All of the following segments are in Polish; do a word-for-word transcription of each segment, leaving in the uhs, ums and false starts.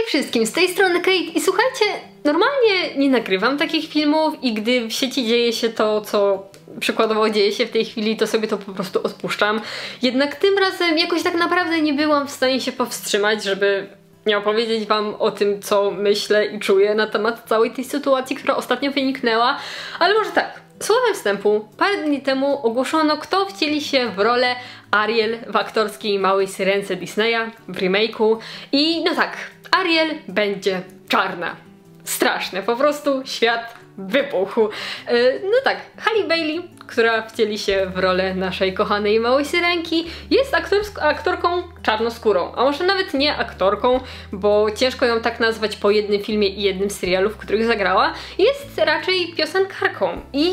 Hej wszystkim, z tej strony Kate i słuchajcie, normalnie nie nagrywam takich filmów i gdy w sieci dzieje się to, co przykładowo dzieje się w tej chwili, to sobie to po prostu odpuszczam. Jednak tym razem jakoś tak naprawdę nie byłam w stanie się powstrzymać, żeby nie opowiedzieć wam o tym, co myślę i czuję na temat całej tej sytuacji, która ostatnio wyniknęła, ale może tak. Słowem wstępu, parę dni temu ogłoszono, kto wcieli się w rolę Ariel w aktorskiej Małej Syrence Disneya w remake'u i no tak, Ariel będzie czarna. Straszne, po prostu świat wybuchł. Yy, no tak, Halle Bailey, która wcieli się w rolę naszej kochanej Małej Syrenki, jest aktorką czarnoskórą, a może nawet nie aktorką, bo ciężko ją tak nazwać po jednym filmie i jednym serialu, w których zagrała. Jest raczej piosenkarką i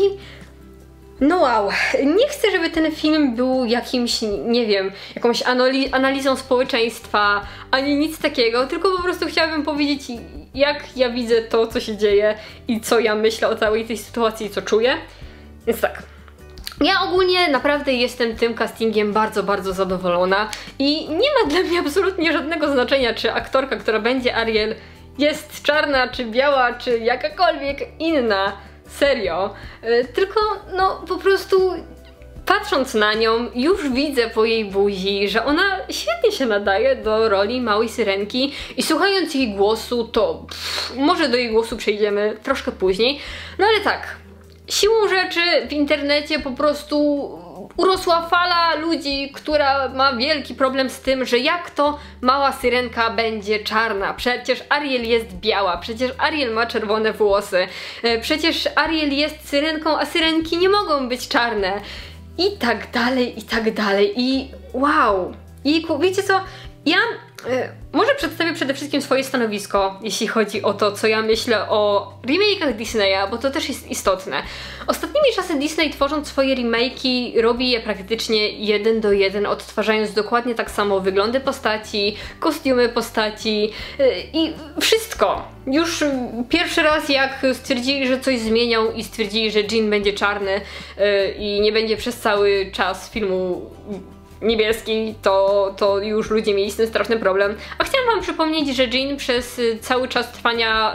no wow, nie chcę, żeby ten film był jakimś, nie wiem, jakąś analizą społeczeństwa, ani nic takiego, tylko po prostu chciałabym powiedzieć, jak ja widzę to, co się dzieje i co ja myślę o całej tej sytuacji i co czuję. Więc tak. Ja ogólnie naprawdę jestem tym castingiem bardzo, bardzo zadowolona i nie ma dla mnie absolutnie żadnego znaczenia, czy aktorka, która będzie Ariel, jest czarna, czy biała, czy jakakolwiek inna. Serio. Yy, tylko no po prostu patrząc na nią już widzę po jej buzi, że ona świetnie się nadaje do roli Małej Syrenki i słuchając jej głosu to pff, może do jej głosu przejdziemy troszkę później, no ale tak, siłą rzeczy w internecie po prostu urosła fala ludzi, która ma wielki problem z tym, że jak to Mała Syrenka będzie czarna? Przecież Ariel jest biała, przecież Ariel ma czerwone włosy, przecież Ariel jest syrenką, a syrenki nie mogą być czarne. I tak dalej, i tak dalej. I wow! I wiecie co? Ja y, może przedstawię przede wszystkim swoje stanowisko, jeśli chodzi o to, co ja myślę o remake'ach Disneya, bo to też jest istotne. Ostatnimi czasy Disney, tworząc swoje remake'i, robi je praktycznie jeden do jeden, odtwarzając dokładnie tak samo wyglądy postaci, kostiumy postaci yy, i wszystko. Już pierwszy raz jak stwierdzili, że coś zmienią i stwierdzili, że Jean będzie czarny yy, i nie będzie przez cały czas filmu niebieski, to, to już ludzie mieli z tym straszny problem. A chciałam wam przypomnieć, że Jean przez cały czas trwania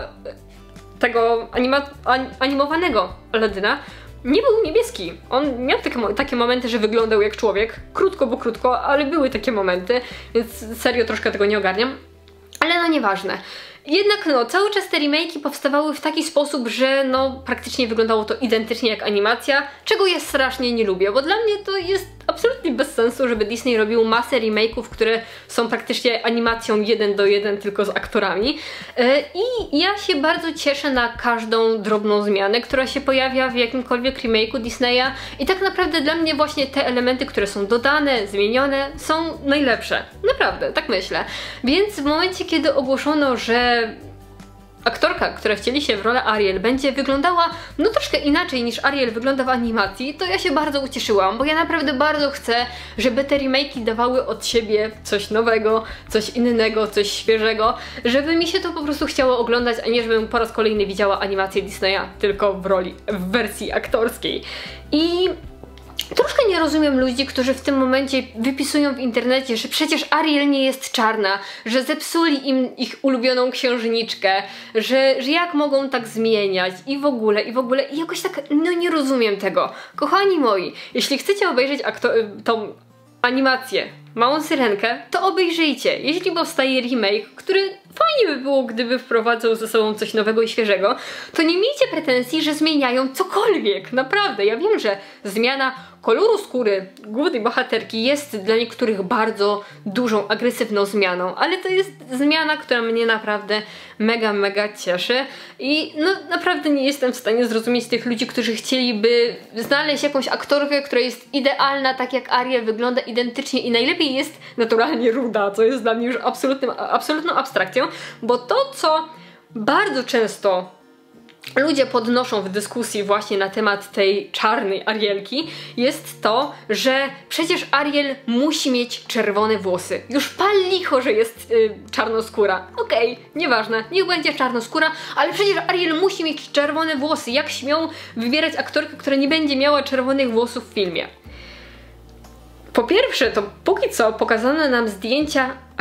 tego anima animowanego Aladyna nie był niebieski. On miał takie, takie momenty, że wyglądał jak człowiek. Krótko, bo krótko, ale były takie momenty, więc serio troszkę tego nie ogarniam. Ale no nieważne. Jednak no, cały czas te remake'i powstawały w taki sposób, że no praktycznie wyglądało to identycznie jak animacja, czego ja strasznie nie lubię, bo dla mnie to jest absolutnie bez sensu, żeby Disney robił masę remake'ów, które są praktycznie animacją jeden do jeden tylko z aktorami. I ja się bardzo cieszę na każdą drobną zmianę, która się pojawia w jakimkolwiek remake'u Disneya i tak naprawdę dla mnie właśnie te elementy, które są dodane, zmienione, są najlepsze. Naprawdę, tak myślę. Więc w momencie, kiedy ogłoszono, że aktorka, która wcieli się w rolę Ariel, będzie wyglądała no troszkę inaczej niż Ariel wygląda w animacji, to ja się bardzo ucieszyłam, bo ja naprawdę bardzo chcę, żeby te remake'i dawały od siebie coś nowego, coś innego, coś świeżego, żeby mi się to po prostu chciało oglądać, a nie żebym po raz kolejny widziała animację Disneya tylko w roli, w wersji aktorskiej. I troszkę nie rozumiem ludzi, którzy w tym momencie wypisują w internecie, że przecież Ariel nie jest czarna, że zepsuli im ich ulubioną księżniczkę, że, że jak mogą tak zmieniać i w ogóle, i w ogóle, i jakoś tak, no nie rozumiem tego. Kochani moi, jeśli chcecie obejrzeć tą animację Małą Syrenkę, to obejrzyjcie. Jeśli powstaje remake, który fajnie by było, gdyby wprowadzał ze sobą coś nowego i świeżego, to nie miejcie pretensji, że zmieniają cokolwiek. Naprawdę, ja wiem, że zmiana koloru skóry głównej bohaterki jest dla niektórych bardzo dużą, agresywną zmianą, ale to jest zmiana, która mnie naprawdę mega, mega cieszy i no naprawdę nie jestem w stanie zrozumieć tych ludzi, którzy chcieliby znaleźć jakąś aktorkę, która jest idealna, tak jak Ariel, wygląda identycznie i najlepiej jest naturalnie ruda, co jest dla mnie już absolutnym, absolutną abstrakcją, bo to, co bardzo często ludzie podnoszą w dyskusji właśnie na temat tej czarnej Arielki, jest to, że przecież Ariel musi mieć czerwone włosy. Już pal licho, że jest yy, czarnoskóra. Okej, okay, nieważne, niech będzie czarnoskóra, ale przecież Ariel musi mieć czerwone włosy. Jak śmią wybierać aktorkę, która nie będzie miała czerwonych włosów w filmie? Po pierwsze, to póki co pokazano nam zdjęcia aktorów,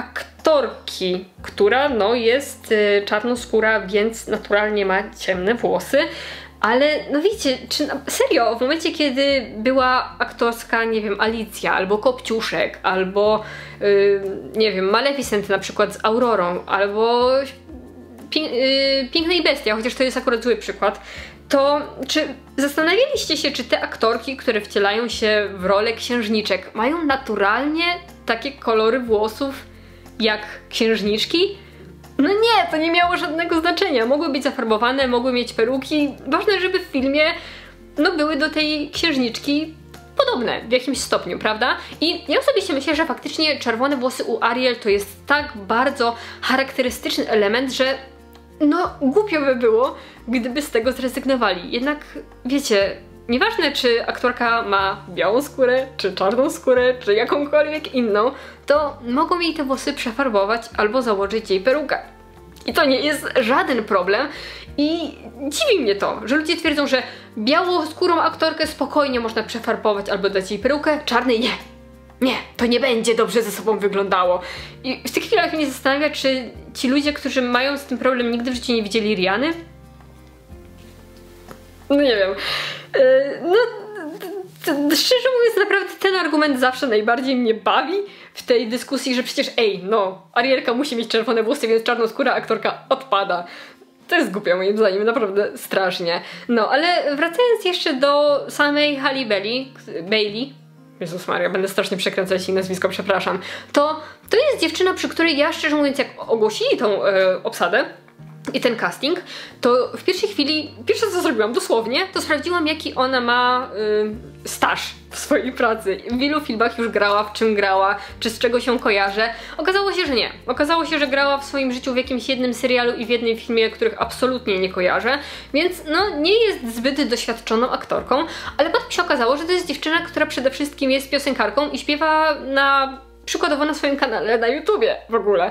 aktorki, która no jest y, czarnoskóra, więc naturalnie ma ciemne włosy. Ale no wiecie, czy serio, w momencie kiedy była aktorska, nie wiem, Alicja, albo Kopciuszek, albo yy, nie wiem, Maleficent na przykład z Aurorą, albo Pię yy, Piękna i Bestia, chociaż to jest akurat zły przykład, to czy zastanawialiście się, czy te aktorki, które wcielają się w rolę księżniczek, mają naturalnie takie kolory włosów jak księżniczki? No nie, to nie miało żadnego znaczenia. Mogły być zafarbowane, mogły mieć peruki. Ważne, żeby w filmie no, były do tej księżniczki podobne w jakimś stopniu, prawda? I ja osobiście myślę, że faktycznie czerwone włosy u Ariel to jest tak bardzo charakterystyczny element, że no głupio by było, gdyby z tego zrezygnowali. Jednak wiecie, nieważne czy aktorka ma białą skórę, czy czarną skórę, czy jakąkolwiek inną, to mogą jej te włosy przefarbować albo założyć jej perukę. I to nie jest żaden problem. I dziwi mnie to, że ludzie twierdzą, że białoskórą aktorkę spokojnie można przefarbować albo dać jej perukę, czarnej nie. Nie, to nie będzie dobrze ze sobą wyglądało. I w tych chwilach mnie zastanawia, czy ci ludzie, którzy mają z tym problem, nigdy w życiu nie widzieli Riany? No nie wiem. No, szczerze mówiąc, naprawdę ten argument zawsze najbardziej mnie bawi w tej dyskusji, że przecież ej, no, Arielka musi mieć czerwone włosy, więc czarnoskóra aktorka odpada. To jest głupie moim zdaniem, naprawdę strasznie. No, ale wracając jeszcze do samej Halle Bailey, Bailey, Jezus Maria, będę strasznie przekręcać jej nazwisko, przepraszam, to to jest dziewczyna, przy której ja szczerze mówiąc, jak ogłosili tą e, obsadę, i ten casting, to w pierwszej chwili, pierwsze co zrobiłam dosłownie, to sprawdziłam jaki ona ma y, staż w swojej pracy. W ilu filmach już grała, w czym grała, czy z czego się kojarzy. Okazało się, że nie. Okazało się, że grała w swoim życiu w jakimś jednym serialu i w jednym filmie, których absolutnie nie kojarzę, więc no nie jest zbyt doświadczoną aktorką, ale potem się okazało, że to jest dziewczyna, która przede wszystkim jest piosenkarką i śpiewa na... przykładowo na swoim kanale na YouTubie w ogóle.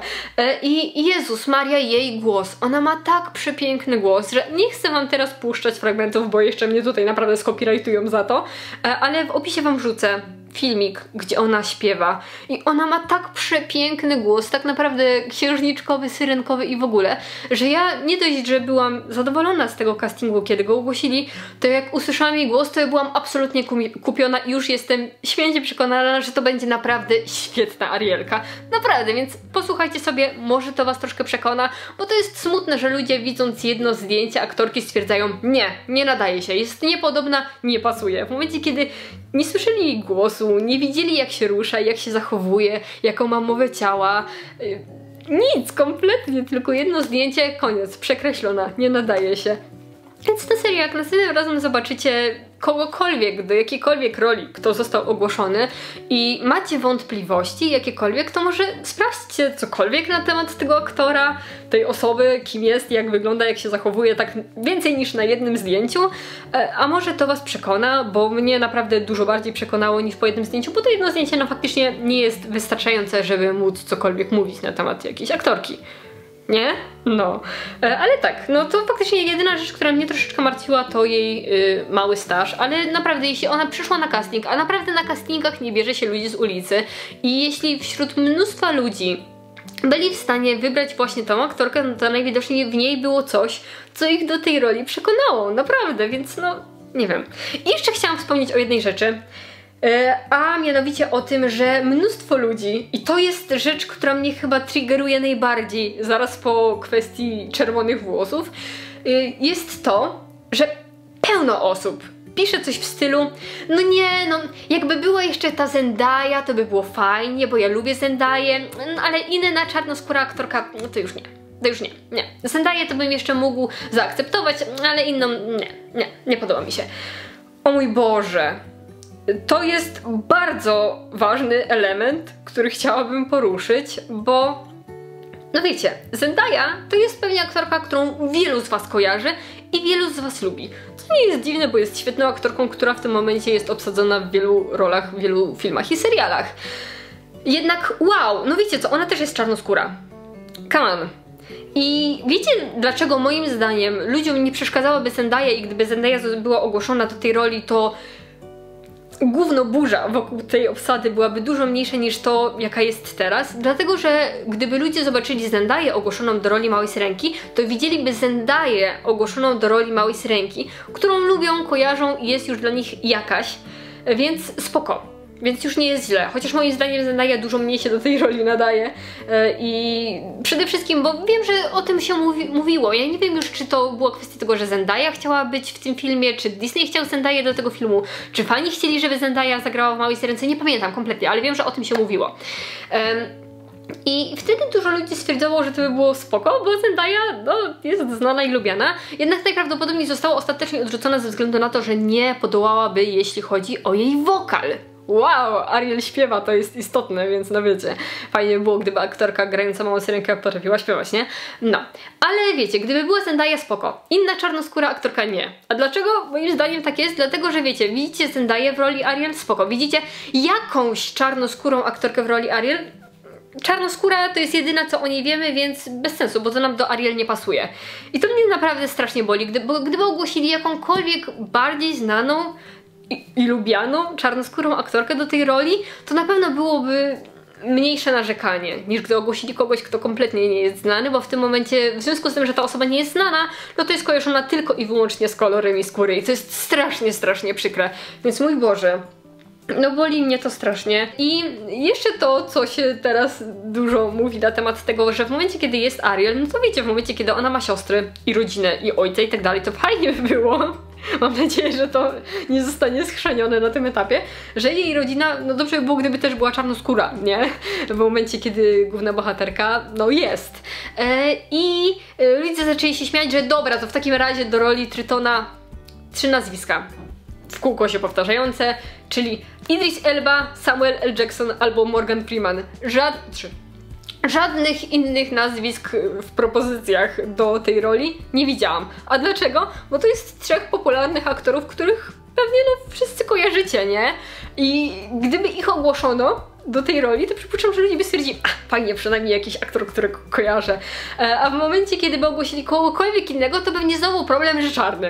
I Jezus Maria, jej głos. Ona ma tak przepiękny głos, że nie chcę wam teraz puszczać fragmentów, bo jeszcze mnie tutaj naprawdę skopirajtują za to, ale w opisie wam wrzucę filmik, gdzie ona śpiewa i ona ma tak przepiękny głos, tak naprawdę księżniczkowy, syrenkowy i w ogóle, że ja nie dość, że byłam zadowolona z tego castingu, kiedy go ogłosili, to jak usłyszałam jej głos, to ja byłam absolutnie kupiona i już jestem święcie przekonana, że to będzie naprawdę świetna Arielka. Naprawdę, więc posłuchajcie sobie, może to was troszkę przekona, bo to jest smutne, że ludzie widząc jedno zdjęcie aktorki stwierdzają, nie, nie nadaje się, jest niepodobna, nie pasuje. W momencie, kiedy nie słyszeli jej głosu, nie widzieli jak się rusza, jak się zachowuje, jaką ma mowę ciała. Nic, kompletnie, tylko jedno zdjęcie, koniec, przekreślona, nie nadaje się. Więc na serio, jak następnym razem zobaczycie kogokolwiek, do jakiejkolwiek roli, kto został ogłoszony i macie wątpliwości jakiekolwiek, to może sprawdźcie cokolwiek na temat tego aktora, tej osoby, kim jest, jak wygląda, jak się zachowuje, tak więcej niż na jednym zdjęciu, a może to was przekona, bo mnie naprawdę dużo bardziej przekonało niż po jednym zdjęciu, bo to jedno zdjęcie no faktycznie nie jest wystarczające, żeby móc cokolwiek mówić na temat jakiejś aktorki. Nie? No. Ale tak, no to faktycznie jedyna rzecz, która mnie troszeczkę martwiła, to jej yy, mały staż, ale naprawdę jeśli ona przyszła na casting, a naprawdę na castingach nie bierze się ludzi z ulicy i jeśli wśród mnóstwa ludzi byli w stanie wybrać właśnie tą aktorkę, no to najwidoczniej w niej było coś, co ich do tej roli przekonało, naprawdę, więc no, nie wiem. I jeszcze chciałam wspomnieć o jednej rzeczy, a mianowicie o tym, że mnóstwo ludzi, i to jest rzecz, która mnie chyba triggeruje najbardziej zaraz po kwestii czerwonych włosów, jest to, że pełno osób pisze coś w stylu, no nie, no jakby była jeszcze ta Zendaya, to by było fajnie, bo ja lubię Zendaję, no, ale inna czarnoskóra aktorka, no to już nie. To już nie, nie. Zendaję to bym jeszcze mógł zaakceptować, ale inną nie, nie, nie podoba mi się. O mój Boże. To jest bardzo ważny element, który chciałabym poruszyć, bo no wiecie, Zendaya to jest pewnie aktorka, którą wielu z was kojarzy i wielu z was lubi. Co nie jest dziwne, bo jest świetną aktorką, która w tym momencie jest obsadzona w wielu rolach, w wielu filmach i serialach. Jednak wow, no wiecie co, ona też jest czarnoskóra. Come on. I wiecie dlaczego moim zdaniem ludziom nie przeszkadzałaby Zendaya i gdyby Zendaya była ogłoszona do tej roli, to gówno burza wokół tej obsady byłaby dużo mniejsza niż to, jaka jest teraz, dlatego że gdyby ludzie zobaczyli Zendaję ogłoszoną do roli Małej Syrenki, to widzieliby Zendaję ogłoszoną do roli Małej Syrenki, którą lubią, kojarzą i jest już dla nich jakaś, więc spoko. Więc już nie jest źle, chociaż moim zdaniem Zendaya dużo mniej się do tej roli nadaje yy, i przede wszystkim, bo wiem, że o tym się mówi mówiło, ja nie wiem już, czy to była kwestia tego, że Zendaya chciała być w tym filmie, czy Disney chciał Zendaya do tego filmu, czy fani chcieli, żeby Zendaya zagrała w Małej Syrence, nie pamiętam kompletnie, ale wiem, że o tym się mówiło. Yy, I wtedy dużo ludzi stwierdzało, że to by było spoko, bo Zendaya no, jest znana i lubiana, jednak najprawdopodobniej została ostatecznie odrzucona ze względu na to, że nie podołałaby, jeśli chodzi o jej wokal. Wow, Ariel śpiewa, to jest istotne, więc no wiecie, fajnie by było, gdyby aktorka grająca Małą Syrenkę potrafiła śpiewać, nie? No, ale wiecie, gdyby była Zendaya, spoko. Inna czarnoskóra aktorka nie. A dlaczego? Moim zdaniem tak jest, dlatego że wiecie, widzicie Zendayę w roli Ariel, spoko. Widzicie jakąś czarnoskórą aktorkę w roli Ariel? Czarnoskóra to jest jedyna, co o niej wiemy, więc bez sensu, bo to nam do Ariel nie pasuje. I to mnie naprawdę strasznie boli, gdy, bo gdyby ogłosili jakąkolwiek bardziej znaną I, i lubianą czarnoskórą aktorkę do tej roli, to na pewno byłoby mniejsze narzekanie, niż gdy ogłosili kogoś, kto kompletnie nie jest znany, bo w tym momencie, w związku z tym, że ta osoba nie jest znana, no to jest kojarzona tylko i wyłącznie z kolorem skóry i to jest strasznie, strasznie przykre. Więc mój Boże, no boli mnie to strasznie. I jeszcze to, co się teraz dużo mówi na temat tego, że w momencie, kiedy jest Ariel, no to wiecie, w momencie, kiedy ona ma siostry i rodzinę i ojca i tak dalej, to fajnie by było. Mam nadzieję, że to nie zostanie schrzanione na tym etapie, że jej rodzina, no dobrze by było, gdyby też była czarnoskóra, nie? W momencie, kiedy główna bohaterka, no jest. E, I e, ludzie zaczęli się śmiać, że dobra, to w takim razie do roli Tritona trzy nazwiska w kółko się powtarzające, czyli Idris Elba, Samuel L. Jackson albo Morgan Freeman. Żad... trzy. Żadnych innych nazwisk w propozycjach do tej roli nie widziałam. A dlaczego? Bo to jest trzech popularnych aktorów, których pewnie no wszyscy kojarzycie, nie? I gdyby ich ogłoszono do tej roli, to przypuszczam, że ludzie by stwierdzili, a fajnie, przynajmniej jakiś aktor, którego kojarzę. A w momencie, kiedy by ogłosili kogokolwiek innego, to pewnie znowu problem, że czarny.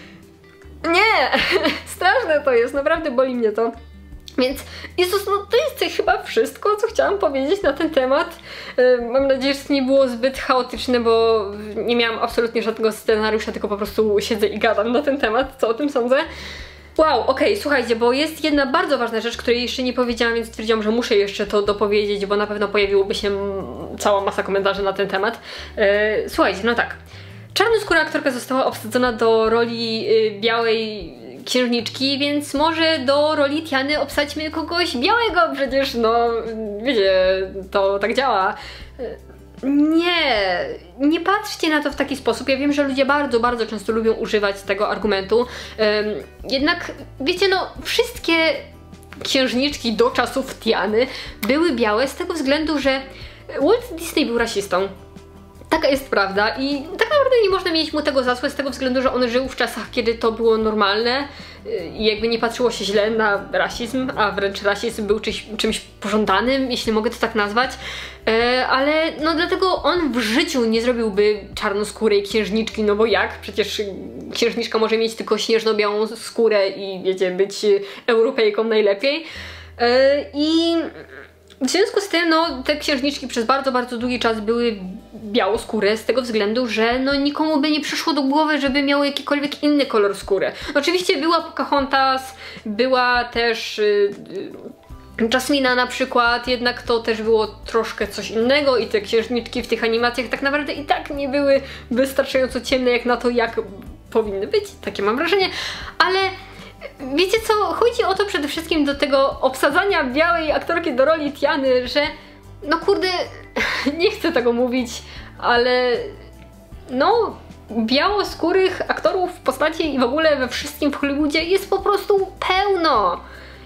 Nie! Straszne to jest, naprawdę boli mnie to. Więc Jezus, no to jest chyba wszystko, co chciałam powiedzieć na ten temat. Yy, mam nadzieję, że to nie było zbyt chaotyczne, bo nie miałam absolutnie żadnego scenariusza, tylko po prostu siedzę i gadam na ten temat, co o tym sądzę. Wow, okej, okay, słuchajcie, bo jest jedna bardzo ważna rzecz, której jeszcze nie powiedziałam, więc stwierdziłam, że muszę jeszcze to dopowiedzieć, bo na pewno pojawiłoby się cała masa komentarzy na ten temat. Yy, słuchajcie, no tak. Czarnoskóra aktorka została obsadzona do roli yy, białej księżniczki, więc może do roli Tiany obsadźmy kogoś białego, przecież no, wiecie, to tak działa. Nie, nie patrzcie na to w taki sposób. Ja wiem, że ludzie bardzo, bardzo często lubią używać tego argumentu. Um, jednak, wiecie, no, wszystkie księżniczki do czasów Tiany były białe z tego względu, że Walt Disney był rasistą. Taka jest prawda i tak naprawdę nie można mieć mu tego za złe z tego względu, że on żył w czasach, kiedy to było normalne i jakby nie patrzyło się źle na rasizm, a wręcz rasizm był czymś, czymś pożądanym, jeśli mogę to tak nazwać, ale no dlatego on w życiu nie zrobiłby czarnoskórej księżniczki, no bo jak? Przecież księżniczka może mieć tylko śnieżno-białą skórę i wiecie, być Europejką najlepiej i w związku z tym, no, te księżniczki przez bardzo, bardzo długi czas były białoskóre z tego względu, że no nikomu by nie przyszło do głowy, żeby miały jakikolwiek inny kolor skóry. Oczywiście była Pocahontas, była też yy, Jasmina na przykład, jednak to też było troszkę coś innego i te księżniczki w tych animacjach tak naprawdę i tak nie były wystarczająco ciemne jak na to, jak powinny być, takie mam wrażenie, ale wiecie co, chodzi o to przede wszystkim do tego obsadzania białej aktorki do roli Tiany, że no kurde, nie chcę tego mówić, ale no białoskórych aktorów w postaci i w ogóle we wszystkim w Hollywoodzie jest po prostu pełno.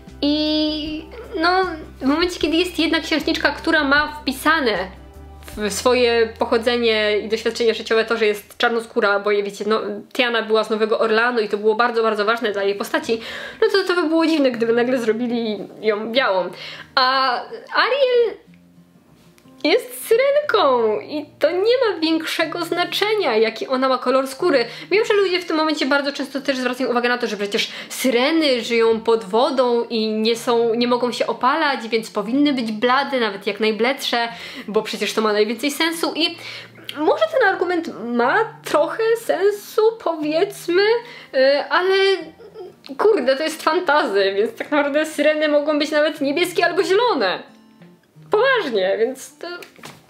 I no w momencie, kiedy jest jedna księżniczka, która ma wpisane w swoje pochodzenie i doświadczenie życiowe to, że jest czarnoskóra, bo wiecie, no Tiana była z Nowego Orleanu i to było bardzo, bardzo ważne dla jej postaci, no to to by było dziwne, gdyby nagle zrobili ją białą. A Ariel jest syrenką i to nie ma większego znaczenia, jaki ona ma kolor skóry. Wiem, że ludzie w tym momencie bardzo często też zwracają uwagę na to, że przecież syreny żyją pod wodą i nie są, nie mogą się opalać, więc powinny być blade, nawet jak najbledsze, bo przecież to ma najwięcej sensu i może ten argument ma trochę sensu, powiedzmy, ale kurde, to jest fantazy, więc tak naprawdę syreny mogą być nawet niebieskie albo zielone. Poważnie, więc to...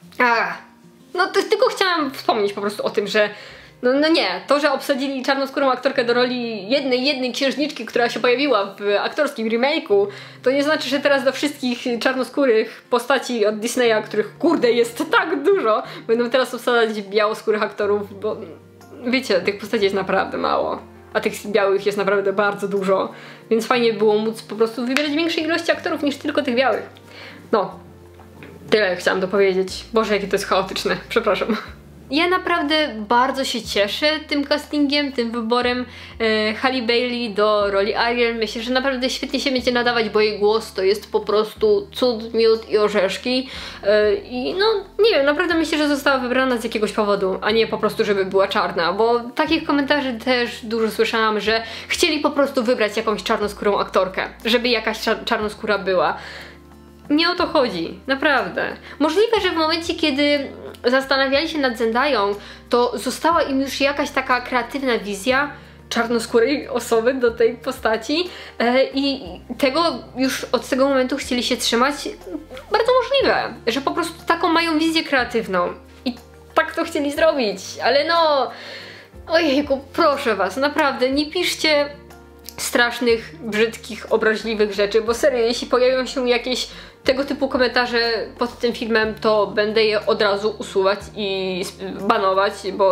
A, no to tylko chciałam wspomnieć po prostu o tym, że no, no nie, to, że obsadzili czarnoskórą aktorkę do roli jednej, jednej księżniczki, która się pojawiła w aktorskim remake'u, to nie znaczy, że teraz do wszystkich czarnoskórych postaci od Disneya, których kurde jest tak dużo, będą teraz obsadzać białoskórych aktorów, bo wiecie, tych postaci jest naprawdę mało, a tych białych jest naprawdę bardzo dużo, więc fajnie było móc po prostu wybierać większej ilości aktorów niż tylko tych białych. No. Tyle chciałam dopowiedzieć. Boże, jakie to jest chaotyczne. Przepraszam. Ja naprawdę bardzo się cieszę tym castingiem, tym wyborem e, Halle Bailey do roli Ariel. Myślę, że naprawdę świetnie się będzie nadawać, bo jej głos to jest po prostu cud, miód i orzeszki. E, I no, nie wiem, naprawdę myślę, że została wybrana z jakiegoś powodu, a nie po prostu, żeby była czarna, bo takich komentarzy też dużo słyszałam, że chcieli po prostu wybrać jakąś czarnoskórą aktorkę, żeby jakaś czar czarnoskóra była. Nie o to chodzi, naprawdę. Możliwe, że w momencie, kiedy zastanawiali się nad Zendają, to została im już jakaś taka kreatywna wizja czarnoskórej osoby do tej postaci e, i tego już od tego momentu chcieli się trzymać. Bardzo możliwe, że po prostu taką mają wizję kreatywną i tak to chcieli zrobić, ale no... Ojejku, proszę was, naprawdę, nie piszcie strasznych, brzydkich, obraźliwych rzeczy, bo serio, jeśli pojawią się jakieś tego typu komentarze pod tym filmem, to będę je od razu usuwać i banować, bo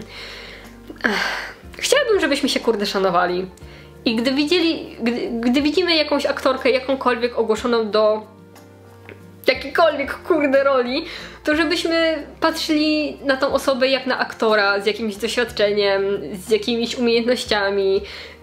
chciałabym, żebyśmy się kurde szanowali. I gdy widzieli, gdy, gdy widzimy jakąś aktorkę, jakąkolwiek ogłoszoną do jakiejkolwiek kurde roli, to żebyśmy patrzyli na tą osobę jak na aktora z jakimś doświadczeniem, z jakimiś umiejętnościami,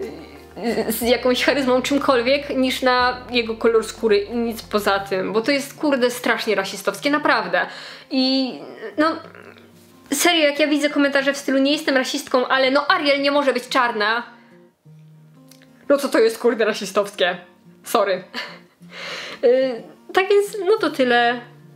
z jakąś charyzmą, czymkolwiek, niż na jego kolor skóry i nic poza tym, bo to jest kurde strasznie rasistowskie, naprawdę. I no serio, jak ja widzę komentarze w stylu nie jestem rasistką, ale no Ariel nie może być czarna, no co to jest kurde rasistowskie? Sorry. yy, tak więc no to tyle.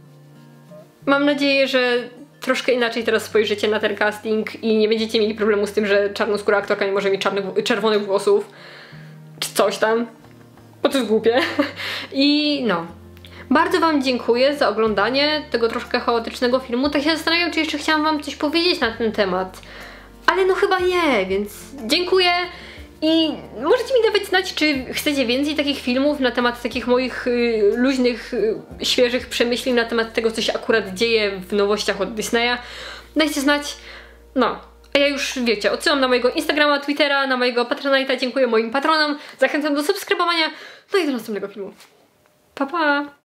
Mam nadzieję, że troszkę inaczej teraz spojrzycie na ten casting i nie będziecie mieli problemu z tym, że czarnoskóra aktorka nie może mieć czarnych, czerwonych włosów czy coś tam, bo to jest głupie. I no, bardzo wam dziękuję za oglądanie tego troszkę chaotycznego filmu. Tak się zastanawiam, czy jeszcze chciałam wam coś powiedzieć na ten temat, ale no chyba nie, więc dziękuję. I możecie mi dawać znać, czy chcecie więcej takich filmów na temat takich moich y, luźnych, y, świeżych przemyśleń na temat tego, co się akurat dzieje w nowościach od Disneya. Dajcie znać. No, a ja już wiecie, odsyłam na mojego Instagrama, Twittera, na mojego Patronite'a, dziękuję moim patronom, zachęcam do subskrybowania, no i do następnego filmu. Pa, pa!